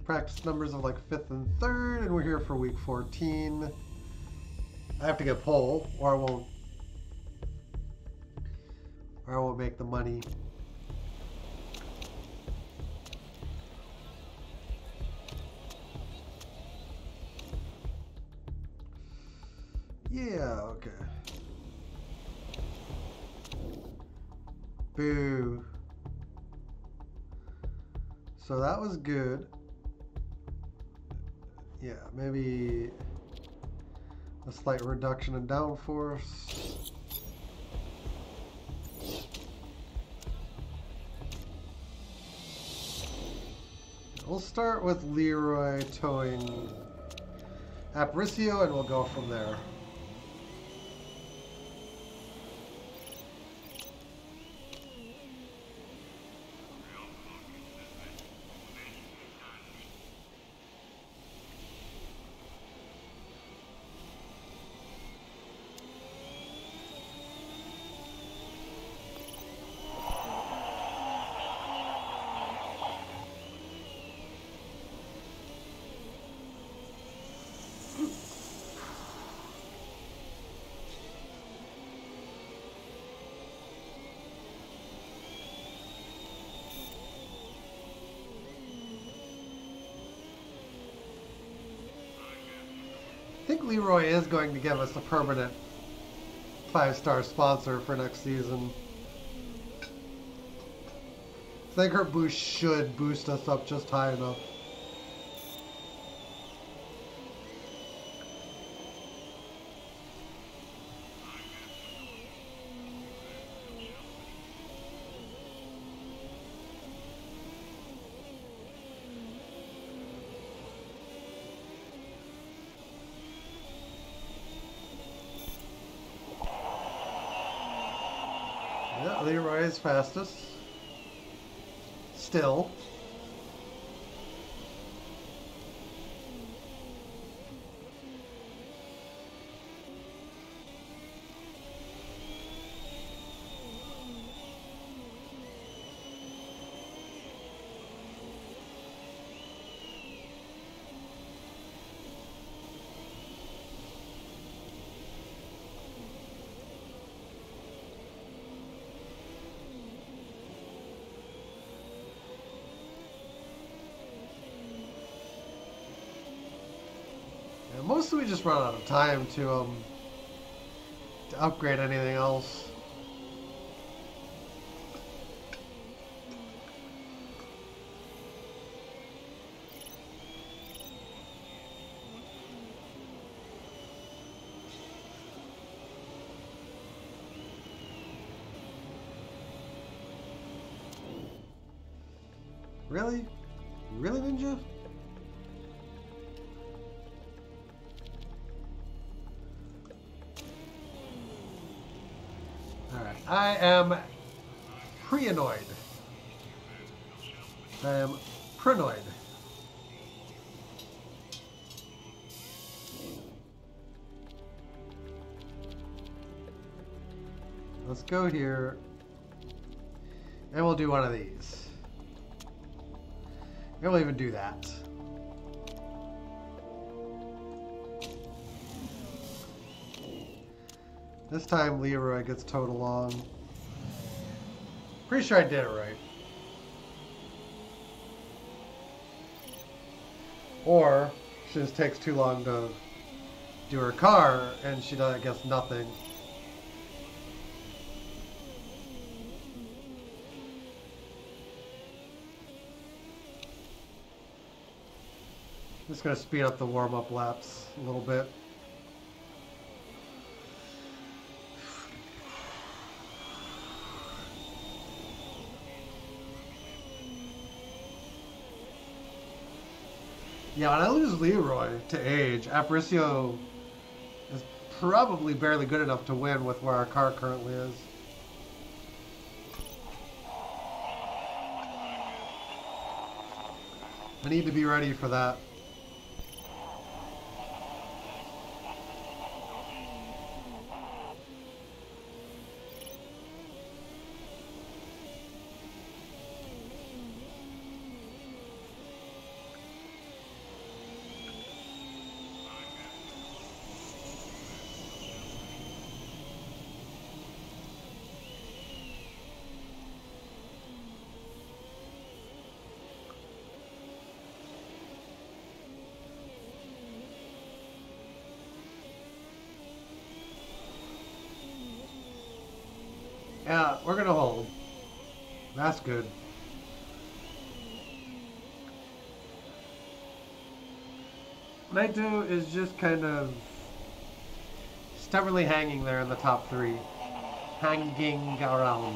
practice numbers of like 5th and 3rd, and we're here for week 14. I have to get pole, or I won't make the money. Yeah, okay. Boo. So that was good. Yeah, maybe a slight reduction in downforce. We'll start with Leroy towing Aparicio, and we'll go from there. I think Leroy is going to give us a permanent 5-star sponsor for next season. I think her boost should boost us up just high enough. Yeah, Leroy is fastest. Still. Yeah, mostly we just run out of time to upgrade anything else. Really? Really, Ninja? Alright, I am pre-annoyed. I am prenoid. Let's go here, and we'll do one of these. And we'll even do that. This time Leroy gets towed along. Pretty sure I did it right. Or she just takes too long to do her car and she does, I guess, nothing. Just gonna speed up the warm-up laps a little bit. Yeah, when I lose Leroy to age, Aparicio is probably barely good enough to win with where our car currently is. I need to be ready for that. Yeah, we're gonna hold. That's good. Naito is just kind of stubbornly hanging there in the top three. Hanging around.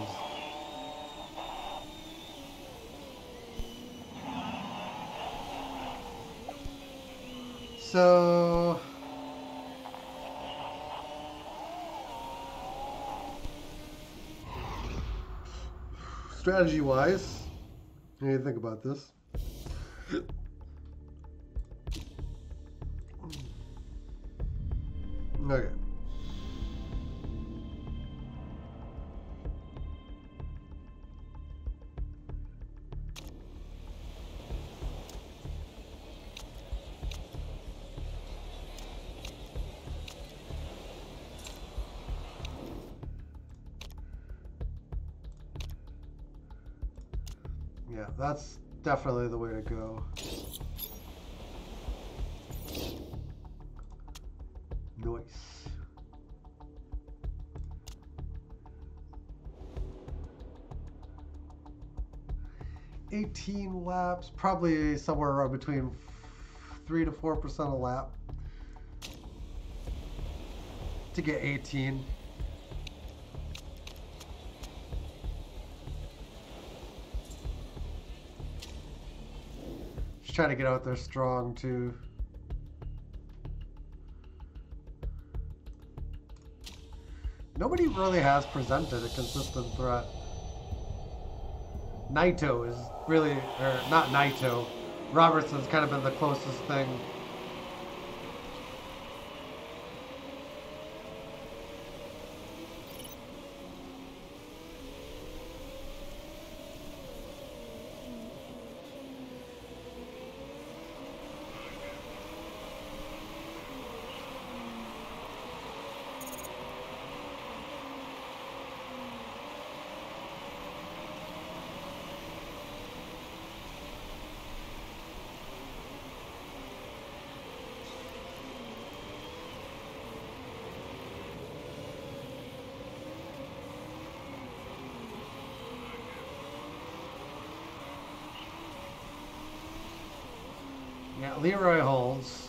So... strategy-wise, what do you think about this? Okay. Yeah, that's definitely the way to go. Nice. $18 laps, probably somewhere around between 3 to 4% a lap to get 18. Just trying to get out there strong too. Nobody really has presented a consistent threat. Naito is really, or not Naito, Robertson's kind of been the closest thing. Yeah, Leroy holds.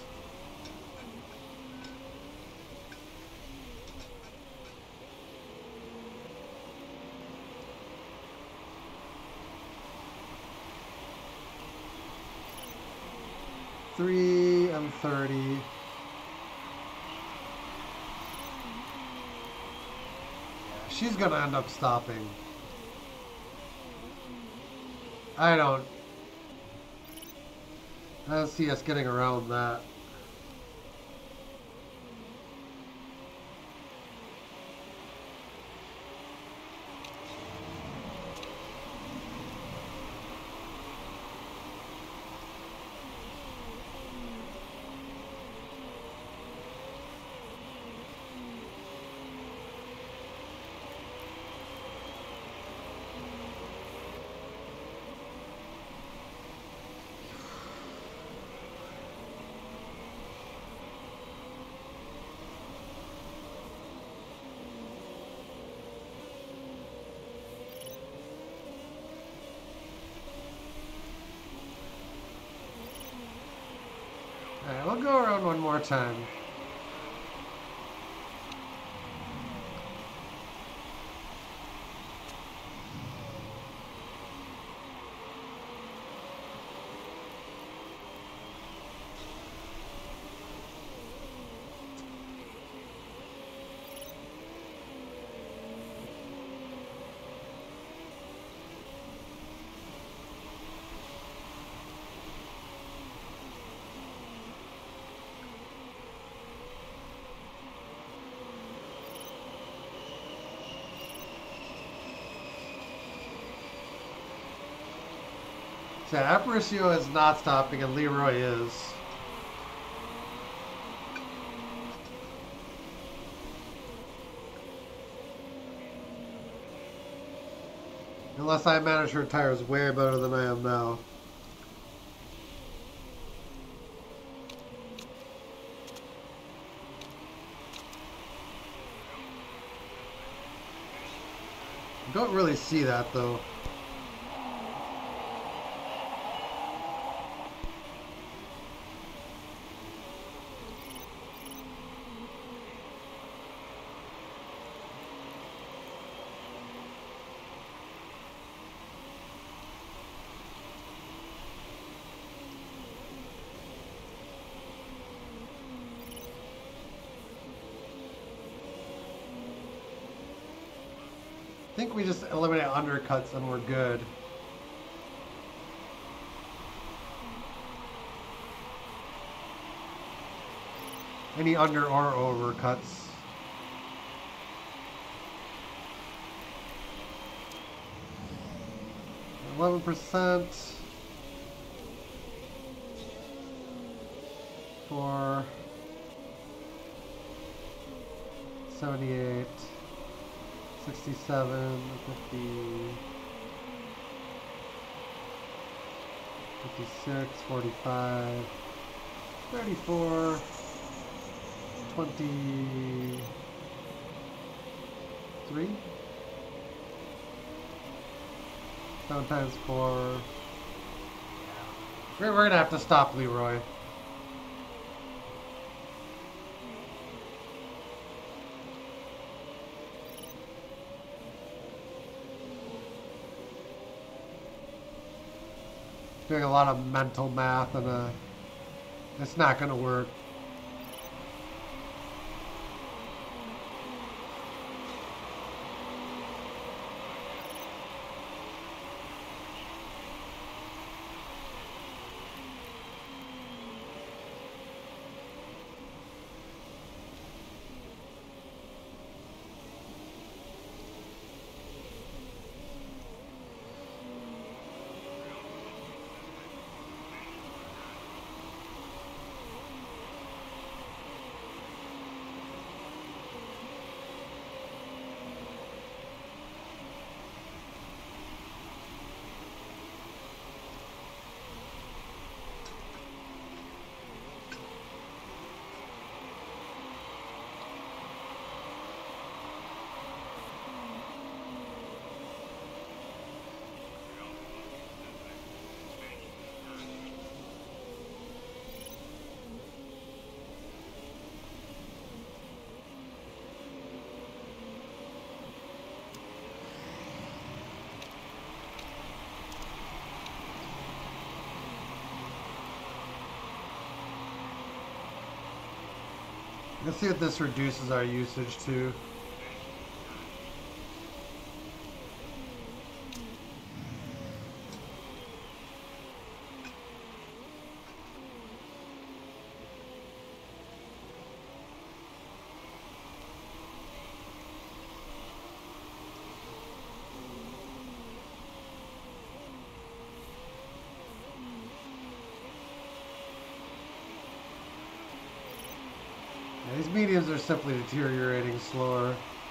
Three and 30. Yeah, she's gonna end up stopping. I don't see us getting around that. Alright, we'll go around one more time. So Aparicio is not stopping and Leroy is. Unless I manage her tires way better than I am now. Don't really see that though. I think we just eliminate undercuts and we're good. Any under or over cuts. %. For 78, 67, 50, 56, 45, 34, 23, 7 times 4. We're gonna have to stop Leroy. Doing a lot of mental math and it's not gonna work. Let's see if this reduces our usage too. These mediums are simply deteriorating slower.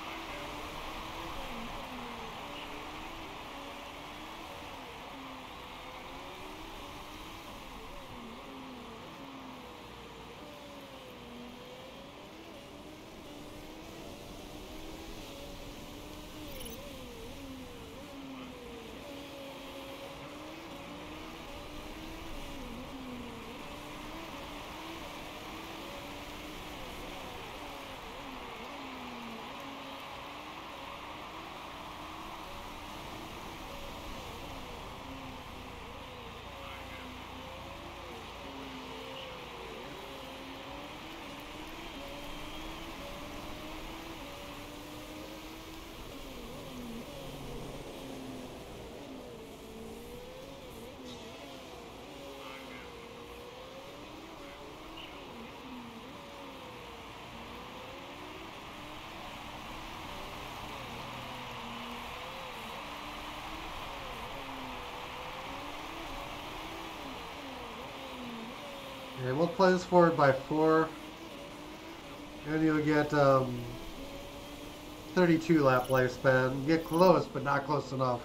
And we'll play this forward by 4. And you'll get 32 lap lifespan. You get close, but not close enough.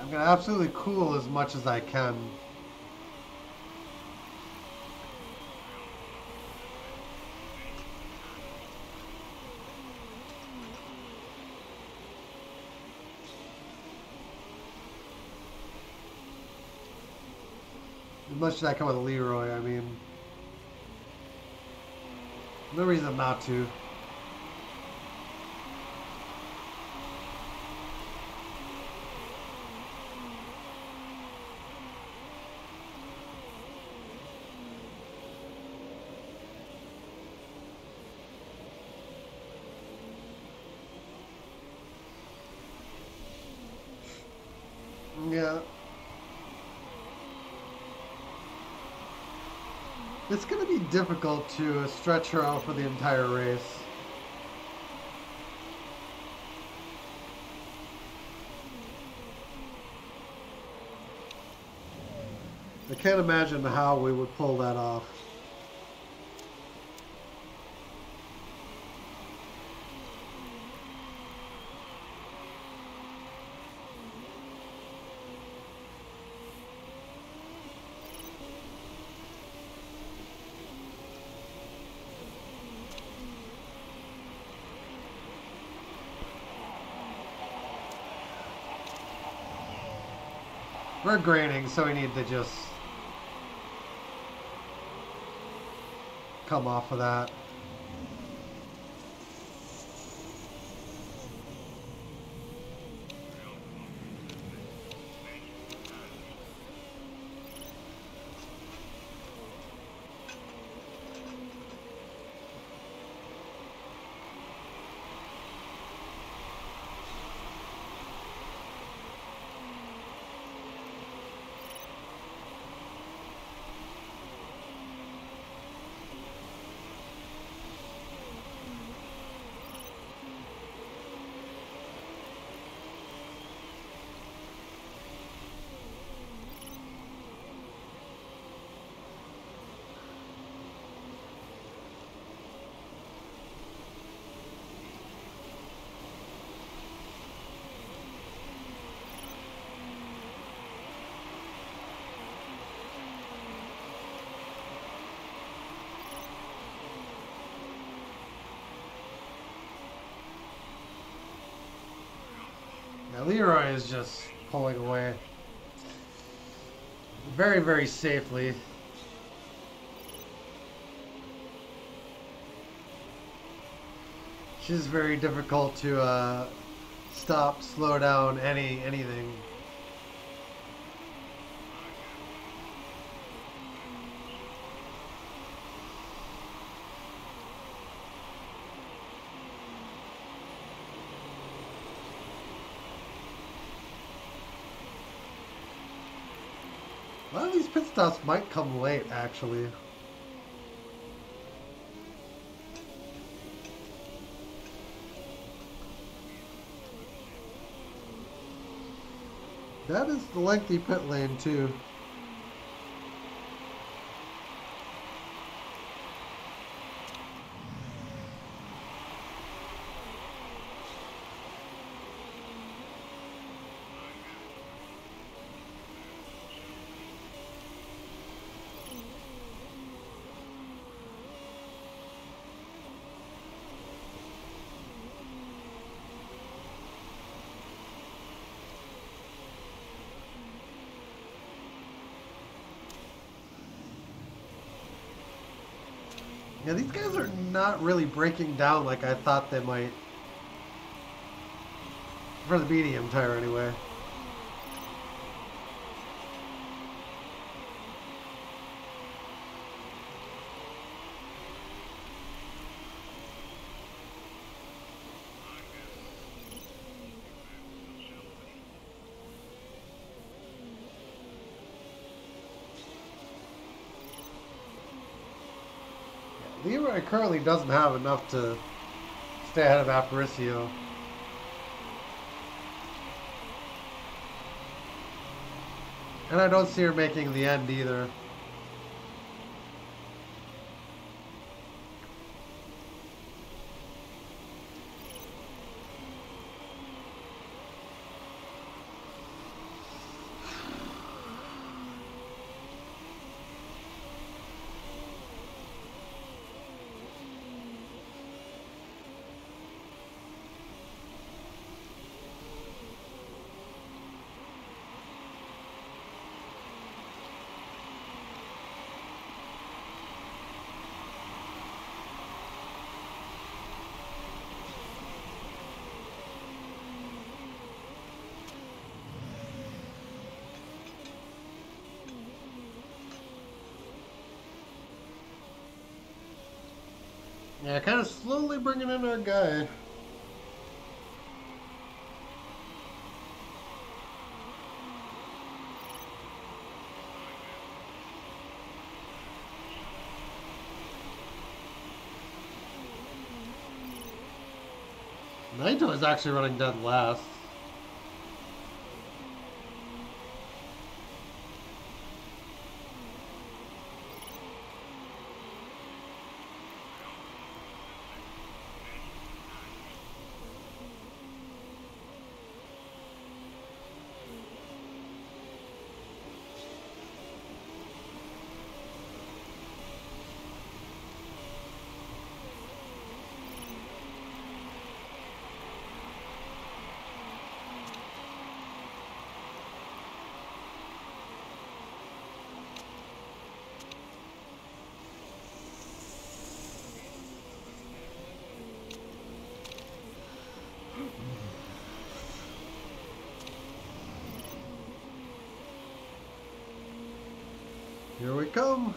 I'm gonna absolutely cool as much as I can. As much as I can with Leroy, I mean. No reason not to. Yeah. It's going to be difficult to stretch her out for the entire race. I can't imagine how we would pull that off. We're graining, so we need to just come off of that. Yeah, Leroy is just pulling away very, very safely. She's very difficult to stop, slow down, anything. A lot of these pit stops might come late, actually. That is the lengthy pit lane, too. Yeah, these guys are not really breaking down like I thought they might. For the medium tire, anyway. Leroy currently doesn't have enough to stay ahead of Aparicio. And I don't see her making the end either. Yeah, kind of slowly bringing in our guy. Naito is actually running dead last. Here we come.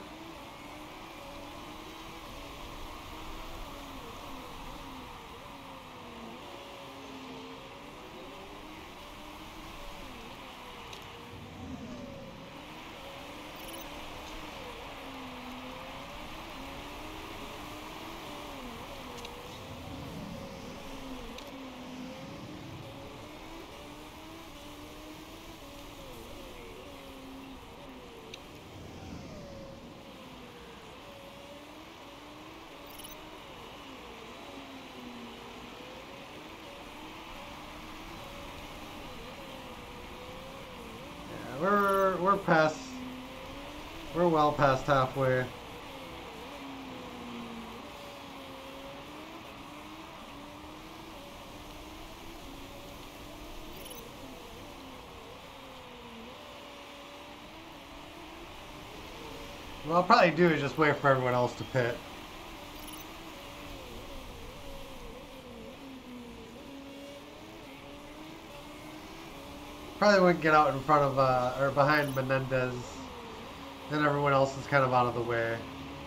We're past. We're well past halfway. What I'll probably do is just wait for everyone else to pit. Probably wouldn't get out in front of or behind Menendez. Then everyone else is kind of out of the way.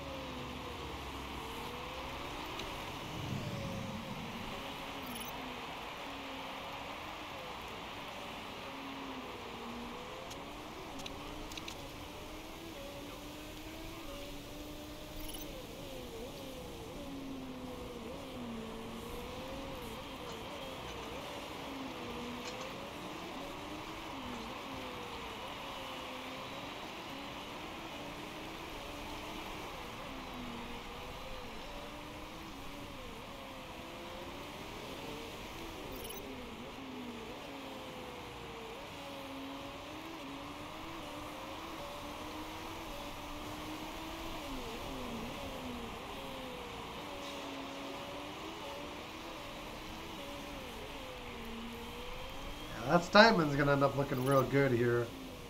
That Steinman's gonna end up looking real good here.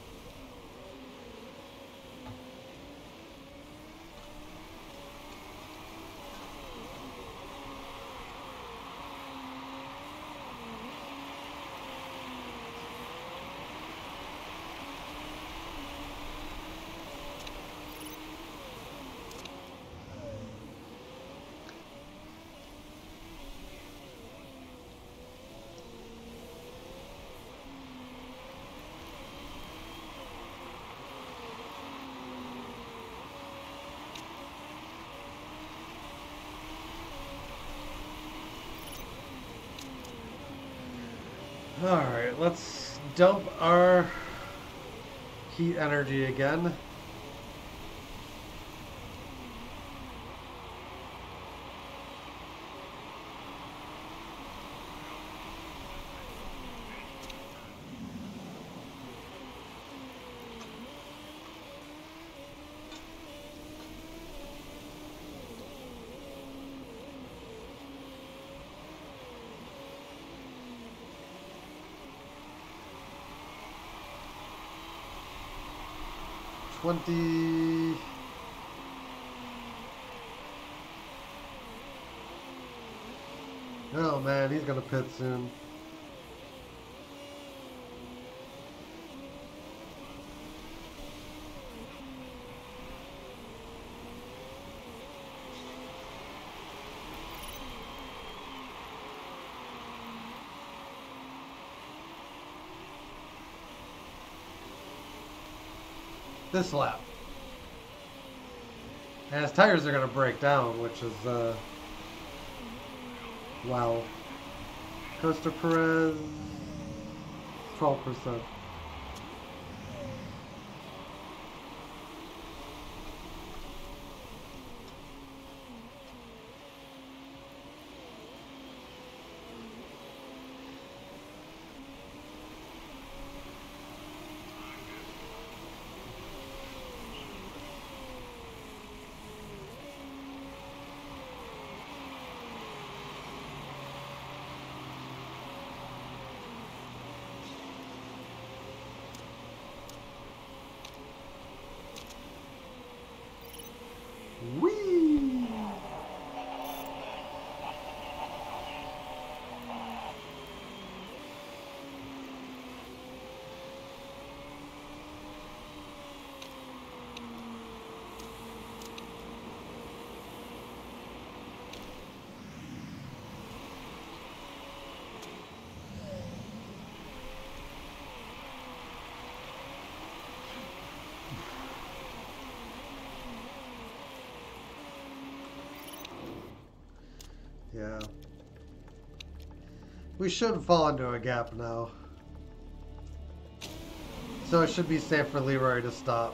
Alright, let's dump our heat energy again. Oh man, he's gonna pit soon. this lap. And his tires are going to break down, which is, wow. Costa Perez, 12%. Whee! Yeah. We should fall into a gap now. So it should be safe for Leroy to stop.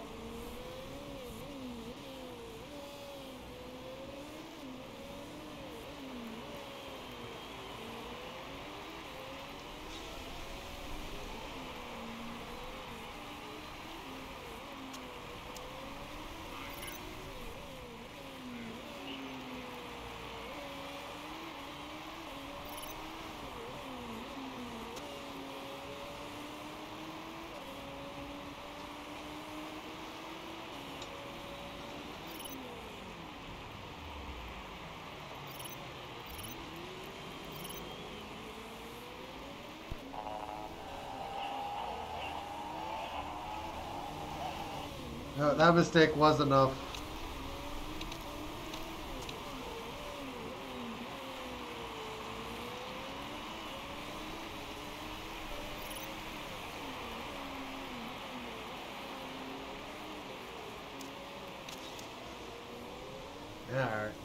No, that mistake was enough. Yeah, all right.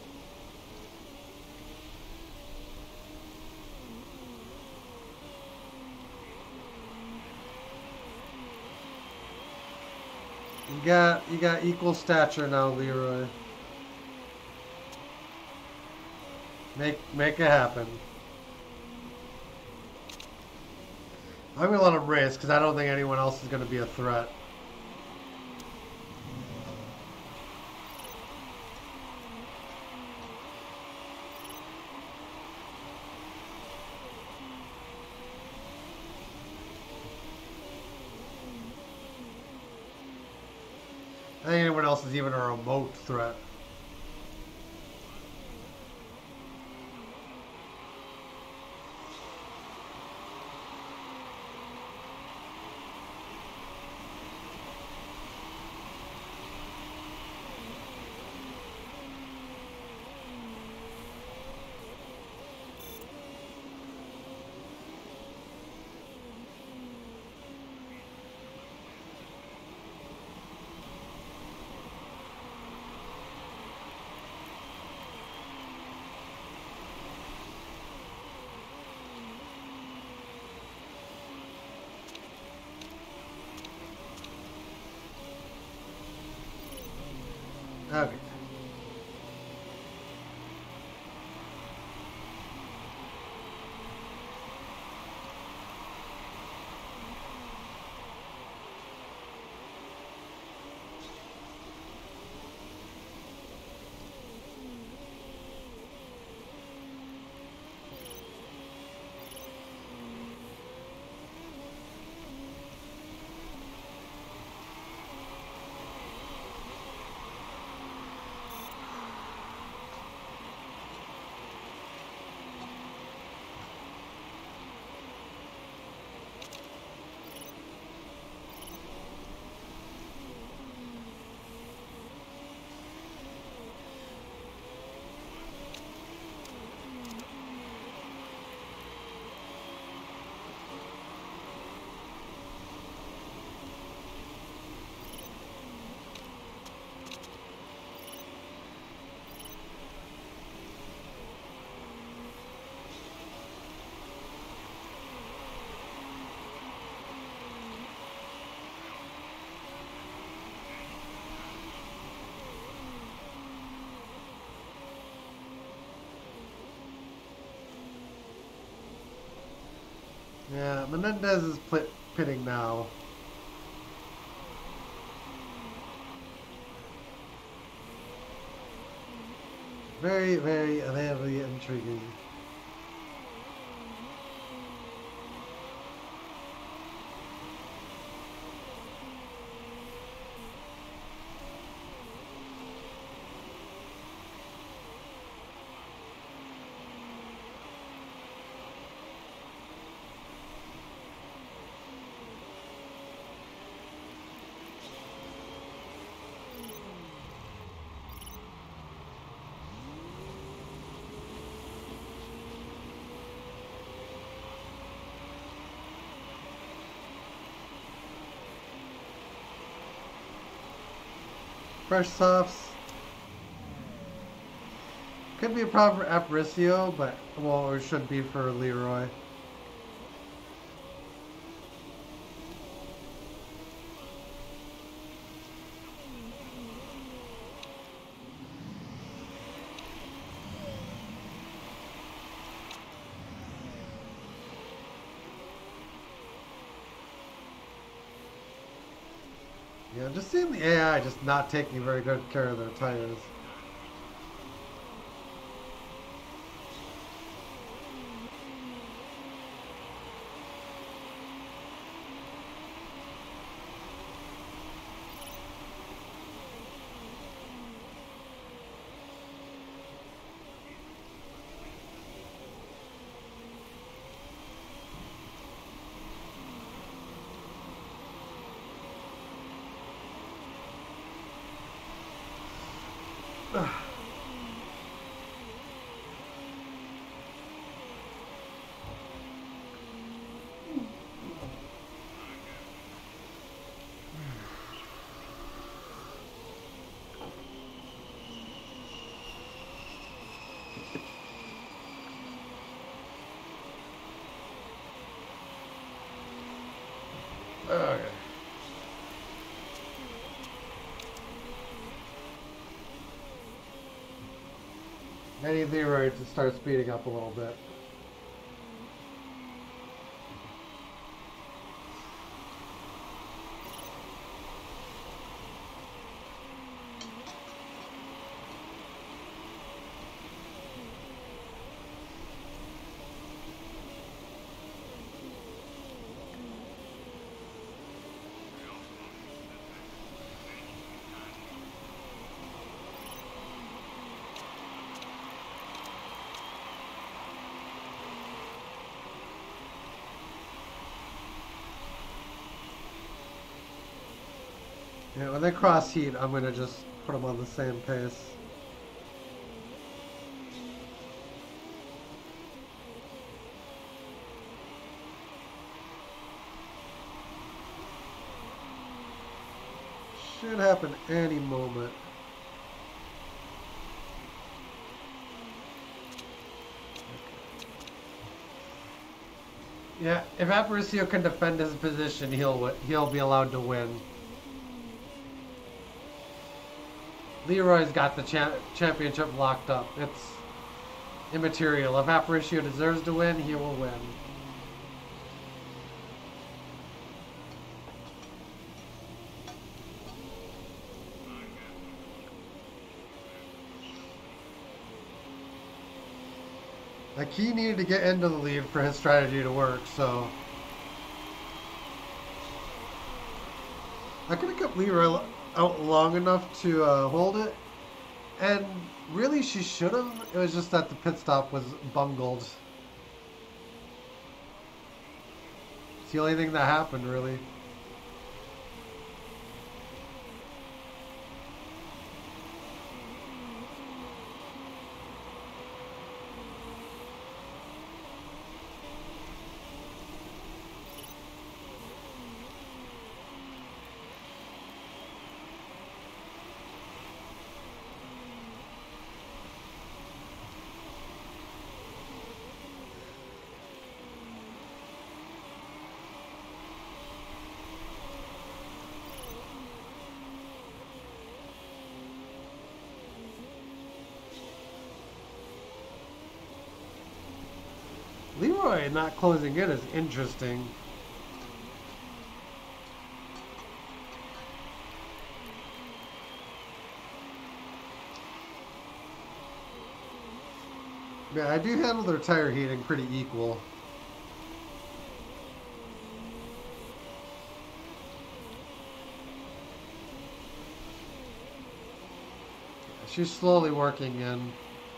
You got equal stature now, Leroy. Make it happen. I'm gonna let him race because I don't think anyone else is gonna be a threat. I think anyone else is even a remote threat. Okay. Yeah, Menendez is pitting now. Very, very, very intriguing. Fresh softs. Could be a problem for Aparicio, but, well, it should be for Leroy. Yeah, just seeing the AI just not taking very good care of their tires. Okay. I need Leroy to start speeding up a little bit. Yeah, when they cross heat, I'm going to just put them on the same pace. Should happen any moment. Yeah, if Aparicio can defend his position, he'll be allowed to win. Leroy's got the championship locked up. It's immaterial. If Aparicio deserves to win, he will win. Like, he needed to get into the lead for his strategy to work, so I could have kept Leroy out long enough to hold it, and really she should have. It was just that the pit stop was bungled. It's the only thing that happened, really. Troy not closing in is interesting. Yeah, I do handle their tire heating pretty equal. She's slowly working in.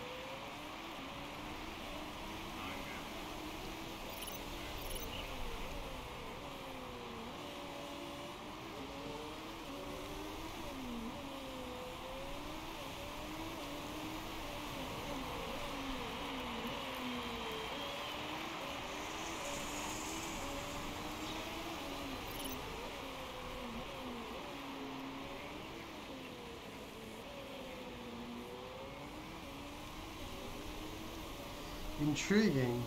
Intriguing.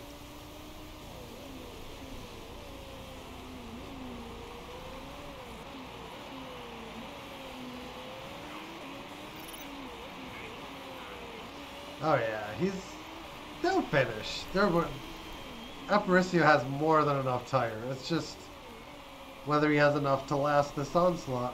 Oh yeah, they'll finish. Aparicio has more than enough tire. It's just whether he has enough to last this onslaught.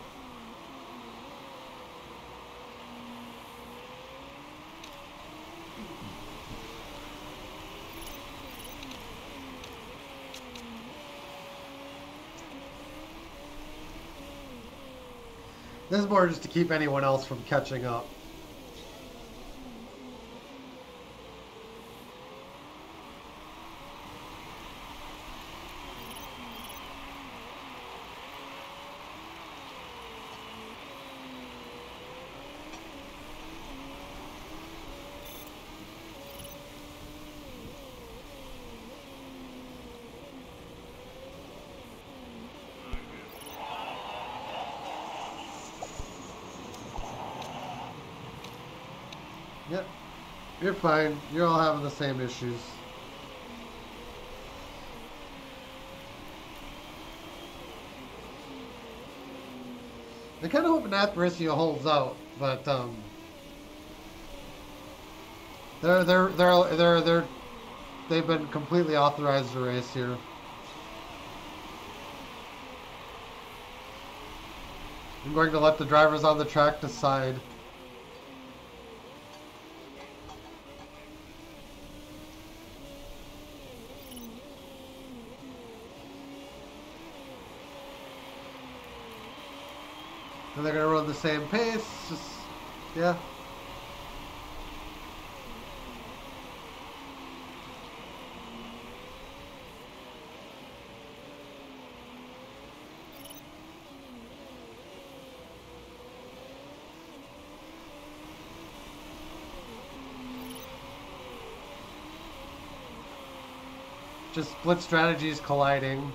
This is more just to keep anyone else from catching up. Yep, you're fine. You're all having the same issues. I kind of hope Aparicio holds out, but they've been completely authorized to race here. I'm going to let the drivers on the track decide. And they're going to run the same pace. Just, yeah. Just split strategies colliding.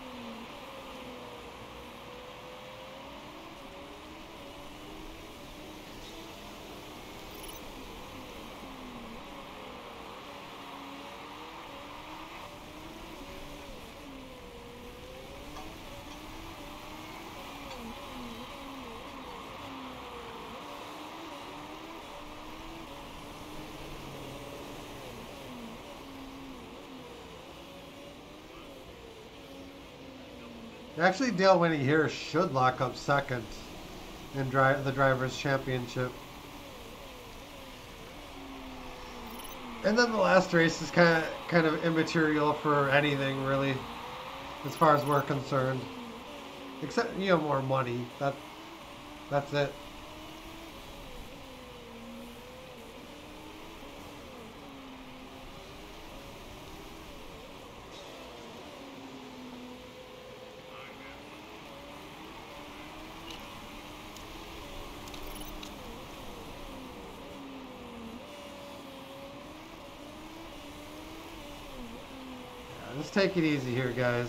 Actually, Dale Winnie here should lock up second in the Drivers' Championship. And then the last race is kind of immaterial for anything, really, as far as we're concerned. Except, you know, more money. That's it. Let's take it easy here, guys.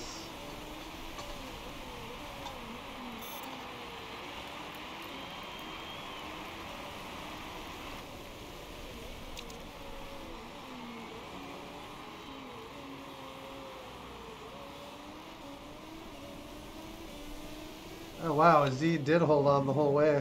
Oh wow, Z did hold on the whole way.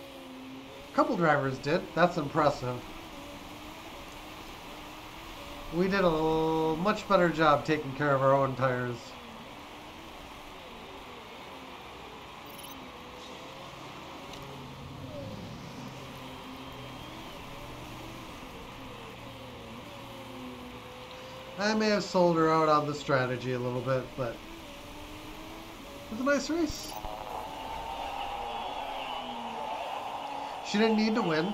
A couple drivers did. That's impressive. We did a much better job taking care of our own tires. I may have sold her out on the strategy a little bit, but it was a nice race. She didn't need to win.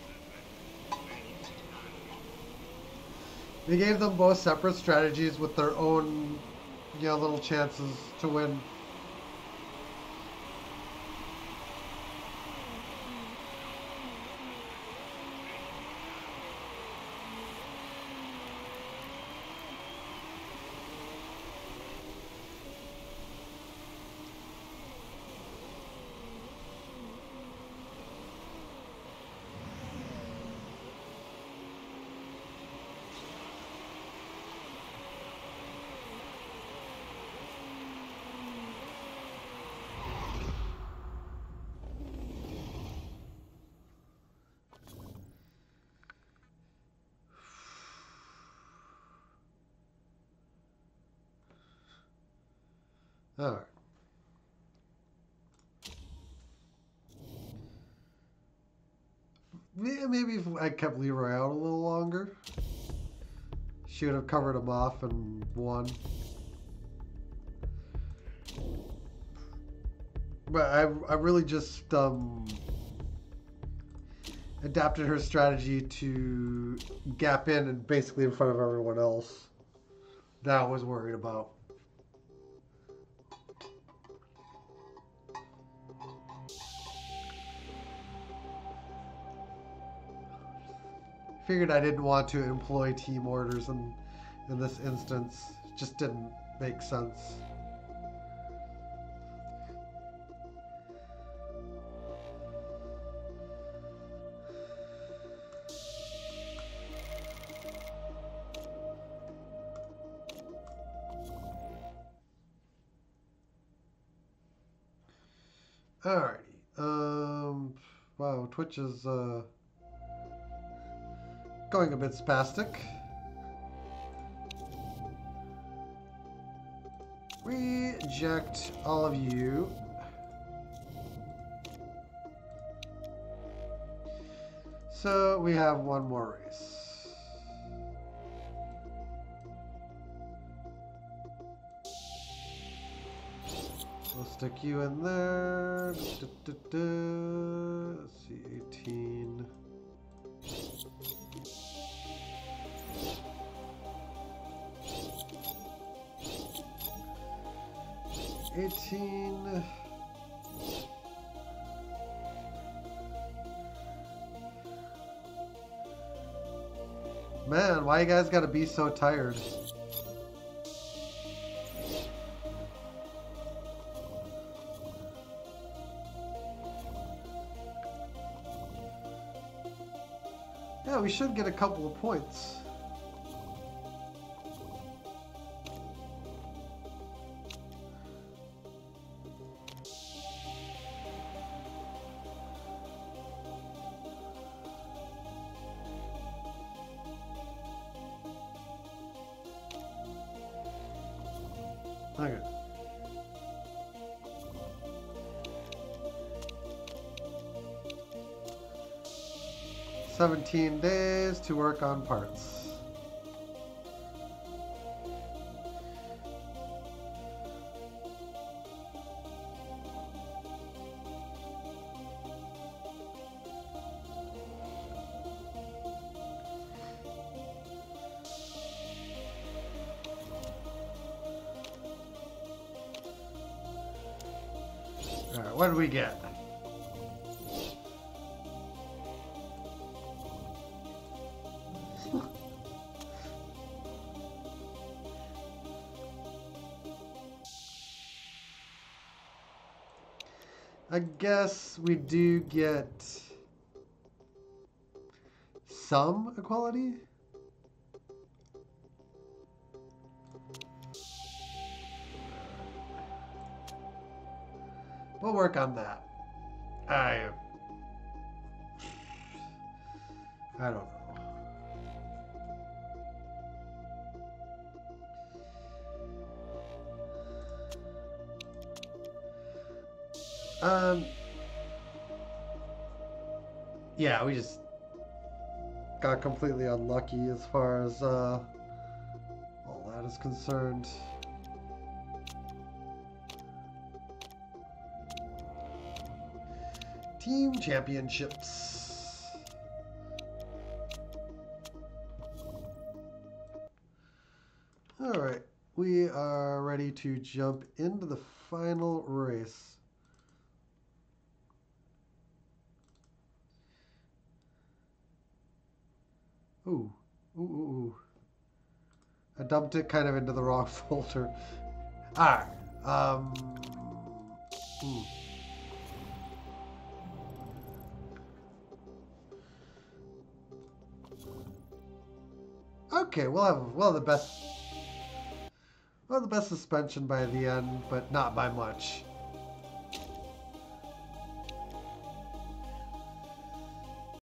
We gave them both separate strategies with their own, little chances to win. All right. Maybe if I kept Leroy out a little longer, she would have covered him off and won. But I really just adapted her strategy to gap in and basically in front of everyone else that I was worried about. Figured I didn't want to employ team orders in this instance. It just didn't make sense. Alrighty. Wow, Twitch is going a bit spastic. Reject all of you. So we have one more race. We'll stick you in there. Let's see, 18. Man, why you guys gotta be so tired? Yeah, we should get a couple of points. Okay. "17 days to work on parts." Alright, what do we get? I guess we do get some equality. We'll work on that. I don't know. Um, yeah, we just got completely unlucky as far as all that is concerned. Team championships. All right, we are ready to jump into the final race. Ooh, ooh, ooh, ooh. I dumped it kind of into the wrong folder. Alright. Hmm. Okay, we'll have the best suspension by the end, but not by much.